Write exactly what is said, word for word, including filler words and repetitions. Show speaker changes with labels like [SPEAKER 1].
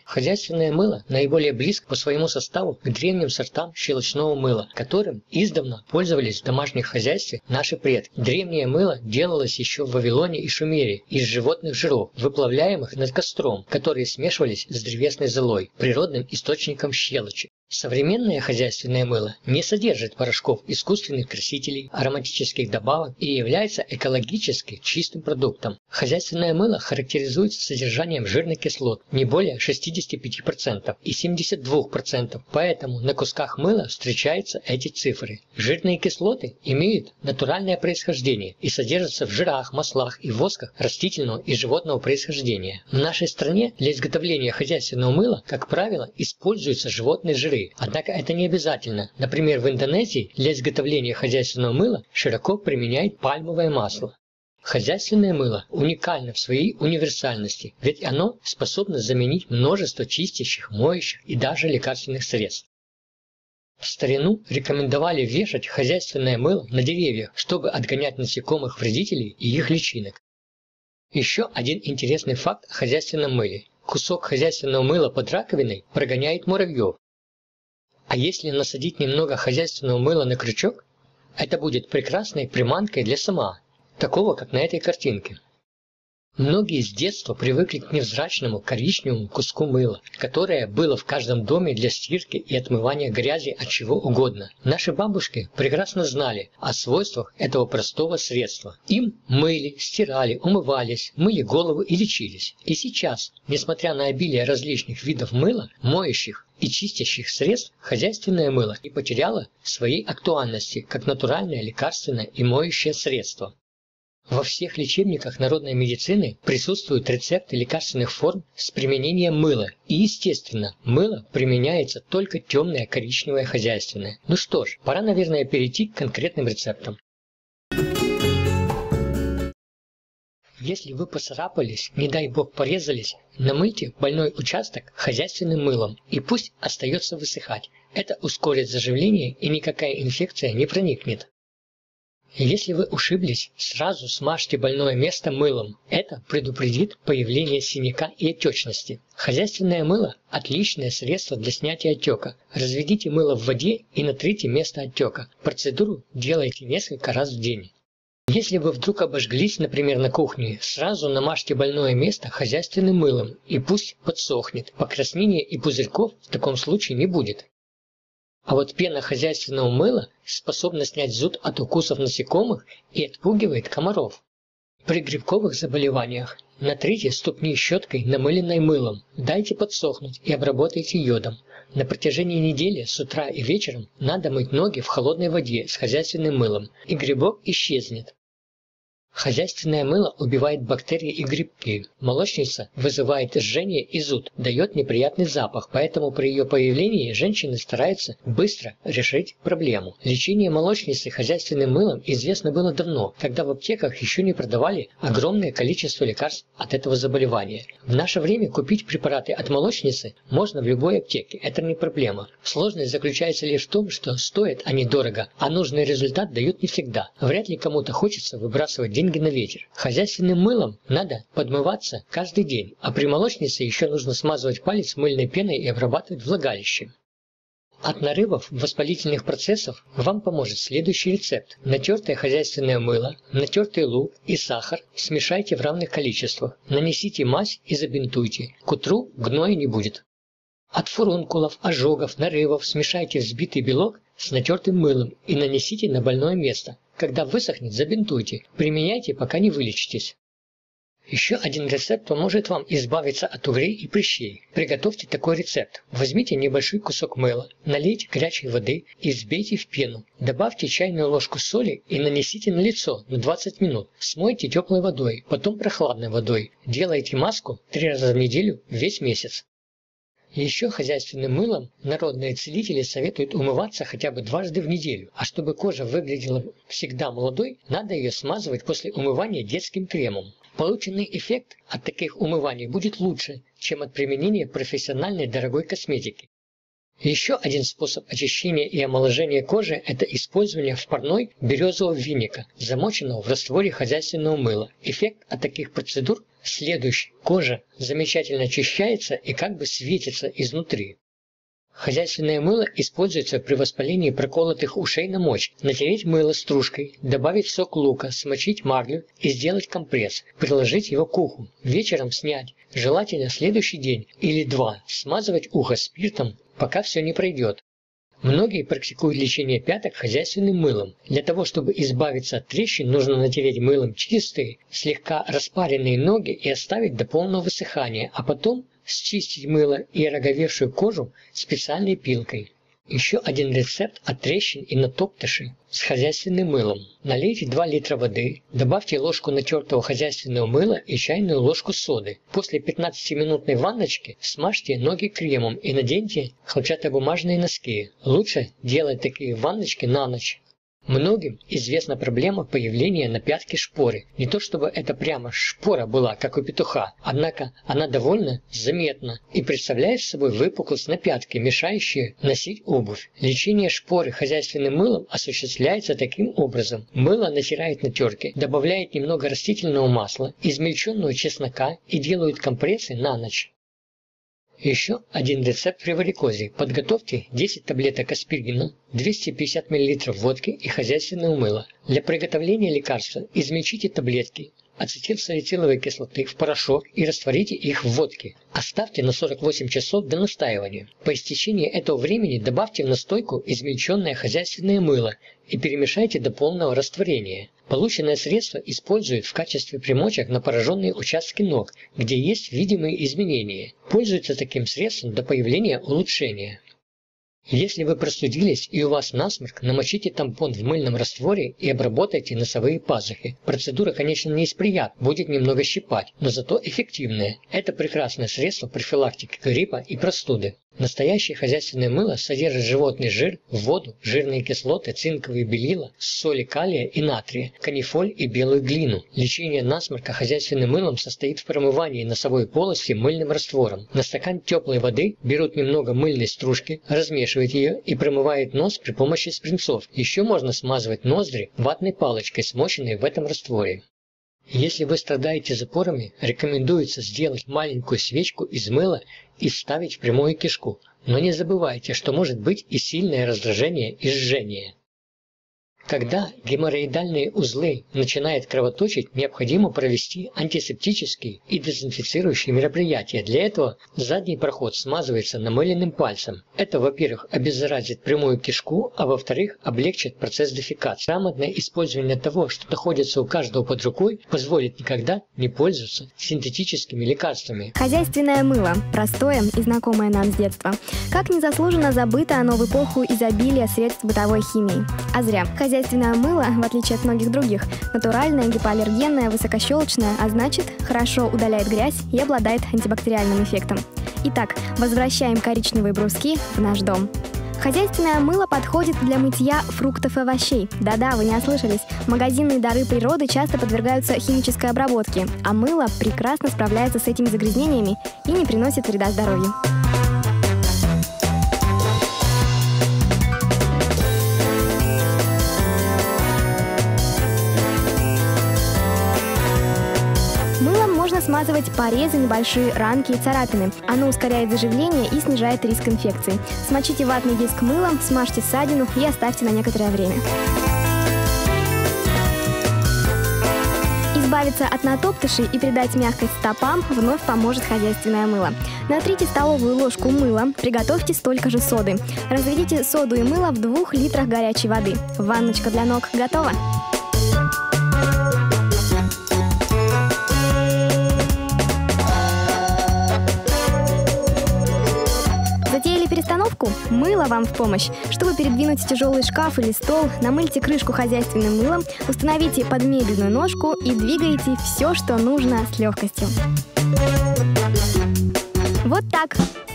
[SPEAKER 1] Хозяйственное мыло наиболее близко по своему составу к древним сортам щелочного мыла, которым издавна пользовались в домашнем хозяйстве наши предки. Древнее мыло делалось еще в Вавилоне и Шумере из животных жиров, выплавляемых над костром, которые смешивались с древесной золой, природным источником щелочи. Современное хозяйственное мыло не содержит порошков, искусственных красителей, ароматических добавок и является экологически чистым продуктом. Хозяйственное мыло характеризуется содержанием жирных кислот не более шестидесяти пяти процентов и семидесяти двух процентов, поэтому на кусках мыла встречаются эти цифры. Жирные кислоты имеют натуральное происхождение и содержатся в жирах, маслах и восках растительного и животного происхождения. В нашей стране для изготовления хозяйственного мыла, как правило, используются животные жиры. Однако это не обязательно. Например, в Индонезии для изготовления хозяйственного мыла широко применяют пальмовое масло. Хозяйственное мыло уникально в своей универсальности, ведь оно способно заменить множество чистящих, моющих и даже лекарственных средств. В старину рекомендовали вешать хозяйственное мыло на деревьях, чтобы отгонять насекомых-вредителей и их личинок. Еще один интересный факт о хозяйственном мыле. Кусок хозяйственного мыла под раковиной прогоняет муравьев. А если насадить немного хозяйственного мыла на крючок, это будет прекрасной приманкой для сома, такого как на этой картинке. Многие с детства привыкли к невзрачному коричневому куску мыла, которое было в каждом доме для стирки и отмывания грязи от чего угодно. Наши бабушки прекрасно знали о свойствах этого простого средства. Им мыли, стирали, умывались, мыли голову и лечились. И сейчас, несмотря на обилие различных видов мыла, моющих и чистящих средств, хозяйственное мыло не потеряло своей актуальности как натуральное лекарственное и моющее средство. Во всех лечебниках народной медицины присутствуют рецепты лекарственных форм с применением мыла. И, естественно, мыло применяется только темное коричневое хозяйственное. Ну что ж, пора, наверное, перейти к конкретным рецептам. Если вы поцарапались, не дай бог порезались, намойте больной участок хозяйственным мылом и пусть остается высыхать. Это ускорит заживление и никакая инфекция не проникнет. Если вы ушиблись, сразу смажьте больное место мылом. Это предупредит появление синяка и отечности. Хозяйственное мыло – отличное средство для снятия отека. Разведите мыло в воде и натрите место отека. Процедуру делайте несколько раз в день. Если вы вдруг обожглись, например, на кухне, сразу намажьте больное место хозяйственным мылом и пусть подсохнет. Покраснения и пузырьков в таком случае не будет. А вот пена хозяйственного мыла способна снять зуд от укусов насекомых и отпугивает комаров. При грибковых заболеваниях натрите ступни щеткой, намыленной мылом, дайте подсохнуть и обработайте йодом. На протяжении недели с утра и вечером надо мыть ноги в холодной воде с хозяйственным мылом, и грибок исчезнет. Хозяйственное мыло убивает бактерии и грибки. Молочница вызывает жжение и зуд, дает неприятный запах, поэтому при ее появлении женщины стараются быстро решить проблему. Лечение молочницы хозяйственным мылом известно было давно, когда в аптеках еще не продавали огромное количество лекарств от этого заболевания. В наше время купить препараты от молочницы можно в любой аптеке, это не проблема. Сложность заключается лишь в том, что стоят они дорого, а нужный результат дают не всегда. Вряд ли кому-то хочется выбрасывать деньги на ветер. Хозяйственным мылом надо подмываться каждый день, а при молочнице еще нужно смазывать палец мыльной пеной и обрабатывать влагалище. От нарывов воспалительных процессов вам поможет следующий рецепт. Натертое хозяйственное мыло, натертый лук и сахар смешайте в равных количествах. Нанесите мазь и забинтуйте. К утру гноя не будет. От фурункулов, ожогов, нарывов смешайте взбитый белок с натертым мылом и нанесите на больное место. Когда высохнет, забинтуйте. Применяйте, пока не вылечитесь. Еще один рецепт поможет вам избавиться от угрей и прыщей. Приготовьте такой рецепт. Возьмите небольшой кусок мыла, налейте горячей воды и взбейте в пену. Добавьте чайную ложку соли и нанесите на лицо на двадцать минут. Смойте теплой водой, потом прохладной водой. Делайте маску три раза в неделю весь месяц. Еще хозяйственным мылом народные целители советуют умываться хотя бы дважды в неделю, а чтобы кожа выглядела всегда молодой, надо ее смазывать после умывания детским кремом. Полученный эффект от таких умываний будет лучше, чем от применения профессиональной дорогой косметики. Еще один способ очищения и омоложения кожи – это использование в парной березового веника, замоченного в растворе хозяйственного мыла. Эффект от таких процедур следующий. Кожа замечательно очищается и как бы светится изнутри. Хозяйственное мыло используется при воспалении проколотых ушей на мочь. Натереть мыло стружкой, добавить сок лука, смочить марлю и сделать компресс, приложить его к уху. Вечером снять, желательно следующий день или два, смазывать ухо спиртом, пока все не пройдет. Многие практикуют лечение пяток хозяйственным мылом. Для того, чтобы избавиться от трещин, нужно натереть мылом чистые, слегка распаренные ноги и оставить до полного высыхания, а потом счистить мыло и ороговевшую кожу специальной пилкой. Еще один рецепт от трещин и натоптышей с хозяйственным мылом. Налейте два литра воды, добавьте ложку натертого хозяйственного мыла и чайную ложку соды. После пятнадцатиминутной ванночки смажьте ноги кремом и наденьте хлопчатобумажные носки. Лучше делать такие ванночки на ночь. Многим известна проблема появления на пятке шпоры. Не то чтобы это прямо шпора была, как у петуха, однако она довольно заметна и представляет собой выпуклость на пятке, мешающую носить обувь. Лечение шпоры хозяйственным мылом осуществляется таким образом. Мыло натирает на терке, добавляет немного растительного масла, измельченного чеснока и делают компрессы на ночь. Еще один рецепт при варикозе. Подготовьте десять таблеток аспирина, двести пятьдесят миллилитров водки и хозяйственного мыла. Для приготовления лекарства измельчите таблетки ацетилсалициловой кислоты в порошок и растворите их в водке. Оставьте на сорок восемь часов до настаивания. По истечении этого времени добавьте в настойку измельченное хозяйственное мыло и перемешайте до полного растворения. Полученное средство используют в качестве примочек на пораженные участки ног, где есть видимые изменения. Пользуются таким средством до появления улучшения. Если вы простудились и у вас насморк, намочите тампон в мыльном растворе и обработайте носовые пазухи. Процедура, конечно, не из приятных, будет немного щипать, но зато эффективная. Это прекрасное средство профилактики гриппа и простуды. Настоящее хозяйственное мыло содержит животный жир, воду, жирные кислоты, цинковые белила, соли калия и натрия, канифоль и белую глину. Лечение насморка хозяйственным мылом состоит в промывании носовой полости мыльным раствором. На стакан теплой воды берут немного мыльной стружки, размешивают ее и промывают нос при помощи спринцов. Еще можно смазывать ноздри ватной палочкой, смоченной в этом растворе. Если вы страдаете запорами, рекомендуется сделать маленькую свечку из мыла и вставить в прямую кишку. Но не забывайте, что может быть и сильное раздражение и жжение. Когда геморроидальные узлы начинают кровоточить, необходимо провести антисептические и дезинфицирующие мероприятия. Для этого задний проход смазывается намыленным пальцем. Это, во-первых, обеззаразит прямую кишку, а во-вторых, облегчит процесс дефекации. Грамотное использование того, что находится у каждого под рукой, позволит никогда не пользоваться синтетическими лекарствами.
[SPEAKER 2] Хозяйственное мыло. Простое и знакомое нам с детства. Как незаслуженно забыто оно в эпоху изобилия средств бытовой химии. А зря. Хозяйственное мыло, в отличие от многих других, натуральное, гипоаллергенное, высокощелочное, а значит, хорошо удаляет грязь и обладает антибактериальным эффектом. Итак, возвращаем коричневые бруски в наш дом. Хозяйственное мыло подходит для мытья фруктов и овощей. Да-да, вы не ослышались. Магазинные дары природы часто подвергаются химической обработке, а мыло прекрасно справляется с этими загрязнениями и не приносит вреда здоровью. Смазывать порезы, небольшие ранки и царапины. Оно ускоряет заживление и снижает риск инфекций. Смочите ватный диск мылом, смажьте ссадину и оставьте на некоторое время. Избавиться от натоптышей и придать мягкость стопам вновь поможет хозяйственное мыло. Натрите столовую ложку мыла, приготовьте столько же соды. Разведите соду и мыло в двух литрах горячей воды. Ванночка для ног готова. Перестановку? Мыло вам в помощь. Чтобы передвинуть тяжелый шкаф или стол, намыльте крышку хозяйственным мылом, установите под мебельную ножку и двигайте все, что нужно, с легкостью. Вот так.